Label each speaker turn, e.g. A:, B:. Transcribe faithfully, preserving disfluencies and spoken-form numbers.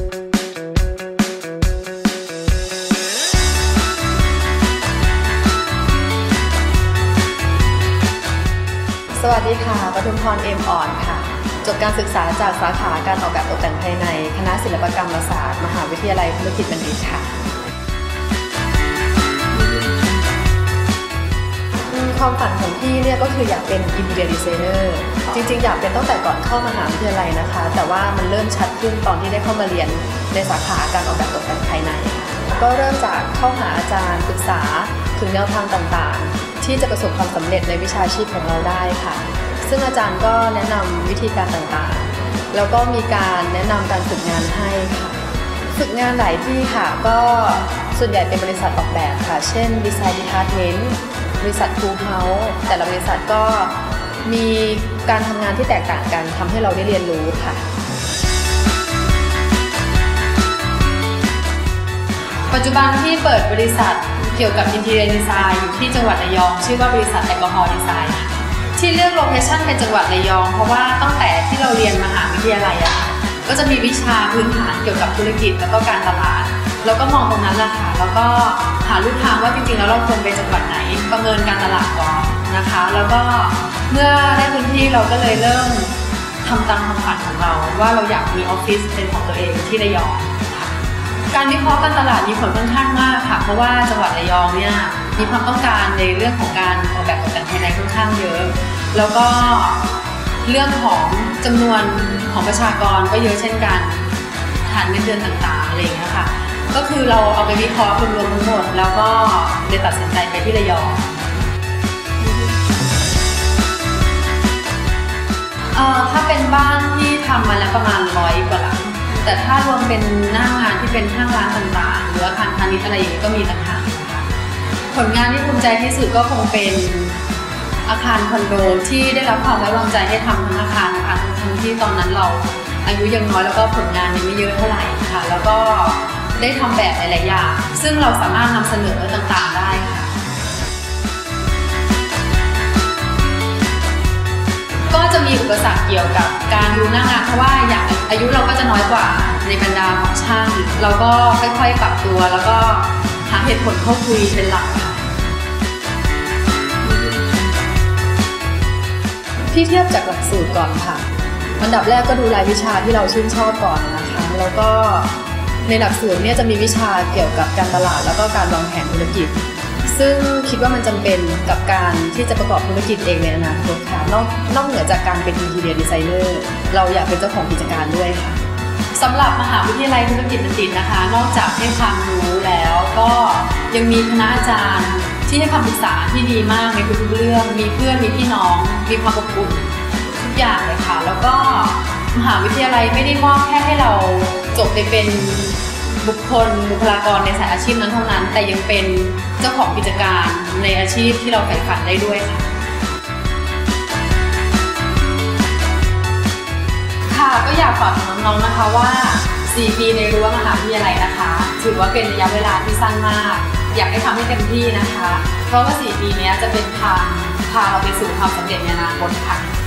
A: สวัสดีค่ะปทุมพร เอ็ม อ่อนค่ะจบการศึกษาจากสาขาการออกแบบตกแต่งภายในคณะศิลปกรรมศาสตร์มหาวิทยาลัยธุรกิจบัณฑิตค่ะความฝันของพี่เนี่ยก็คืออยากเป็น Interior Designer จริงๆอยากเป็นตั้งแต่ก่อนเข้ามหาวิทยาลัยนะคะแต่ว่ามันเริ่มชัดขึ้นตอนที่ได้เข้ามาเรียนในสาขาการออกแบบตกแต่งภายในก็เริ่มจากเข้าหาอาจารย์ปรึกษาถึงแนวทางต่างๆที่จะประสบความสำเร็จในวิชาชีพของเราได้ค่ะซึ่งอาจารย์ก็แนะนำวิธีการต่างๆแล้วก็มีการแนะนำการฝึกงานให้ค่ะฝึกงานหลายที่ค่ะก็ส่วนใหญ่เป็นบริษัทออกแบบค่ะเช่น Design Department บริษัท Full House แต่ละบริษัทก็มีการทำงานที่แตกต่างกันทำให้เราได้เรียนรู้ค่ะปัจจุบันที่เปิดบริษัทเกี่ยวกับ Interior Design อยู่ที่จังหวัดระยองชื่อว่าบริษัทแอลกอฮอล์ดีไซน์ที่เลือกโลเคชั่นเป็นจังหวัดระยองเพราะว่าตั้งแต่ที่เราเรียนมหาวิทยาลัยอะค่ะก็จะมีวิชาพื้นฐานเกี่ยวกับธุรกิจแล้วก็การตลาดแล้วก็มองตรงนั้นแหละค่ะแล้วก็หาลู่ทางว่าจริงๆแล้วเราควรไปจังหวัดไหนประเมินการตลาดก่อนนะคะแล้วก็เมื่อได้พื้นที่เราก็เลยเริ่มทำตามความฝันของเราว่าเราอยากมีออฟฟิศเป็นของตัวเองที่ระยองการวิเคราะห์การตลาดมีผลค่อนข้างมากค่ะเพราะว่าจังหวัดระยองเนี่ยมีความต้องการในเรื่องของการออกแบบตกแต่งภายในค่อนข้างเยอะแล้วก็เรื่องของจำนวนของประชากรก็เยอะเช่นกันฐานเงินเดือนต่างๆอะไรอย่างเงี้ยค่ะก็คือเราเอาไปวิเคราะห์รวมๆทั้งหมดแล้วก็เลยตัดสินใจไปที่ระยองเอ่อถ้าเป็นบ้านที่ทำมาแล้วประมาณร้อยกว่าหลังแต่ถ้ารวมเป็นหน้างานที่เป็นห้างร้านต่างๆหรืออาคารพาณิชย์อะไรอย่างนี้ก็มีต่างหากนะคะผลงานที่ภูมิใจที่สุดก็คงเป็นอาคารคอนโดที่ได้รับความไว้วางใจให้ทำทั้งอาคารนะคะทั้งที่ตอนนั้นเราอายุยังน้อยแล้วก็ผลงานยังไม่เยอะเท่าไหร่ค่ะแล้วก็ได้ทำแบบหลายๆอย่างซึ่งเราสามารถนำเสนอต่างๆได้ค่ะก็จะมีอุปสรรคเกี่ยวกับการดูหน้างานเพราะว่าอย่างอายุเราก็จะน้อยกว่าในบรรดาของช่างเราก็ค่อยๆปรับตัวแล้วก็หาเหตุผลเข้าคุยเป็นหลักที่เทียบจากหลักสูตรก่อนค่ะอันดับแรกก็ดูรายวิชาที่เราชื่นชอบก่อนนะคะแล้วก็ในหลักสูตรเนี่ยจะมีวิชาเกี่ยวกับการตลาดแล้วก็การวางแผนธุรกิจซึ่งคิดว่ามันจำเป็นกับการที่จะประกอบธุรกิจเองในอนาคตค่ะนอกนอกเหนือจากการเป็น Interior Designer เราอยากเป็นเจ้าของกิจการด้วยค่ะสำหรับมหาวิทยาลัยธุรกิจบัณฑิตนะคะนอกจากให้ความรู้แล้วก็ยังมีคณะอาจารย์ที่ให้คำปรึกษาที่ดีมากในทุกๆเรื่องมีเพื่อนมีพี่น้องมีความอบอุ่นทุกอย่างเลยค่ะแล้วก็มหาวิทยาลัยไม่ได้มอบแค่ให้เราจบไปเป็นบุคคลบุคลากรในสายอาชีพนั้นเท่านั้นแต่ยังเป็นเจ้าของกิจการในอาชีพที่เราใฝ่ฝันได้ด้วยค่ะค่ะก็อยากฝากถึงน้องๆนะคะว่าสี่ปีในรั้วมหาวิทยาลัยนะคะถือว่าเป็นระยะเวลาที่สั้นมากอยากให้ทำให้เต็มที่นะคะเพราะว่าสี่ปีนี้จะเป็นทางพาเราไปสู่ความสำเร็จในอนาคตค่ะ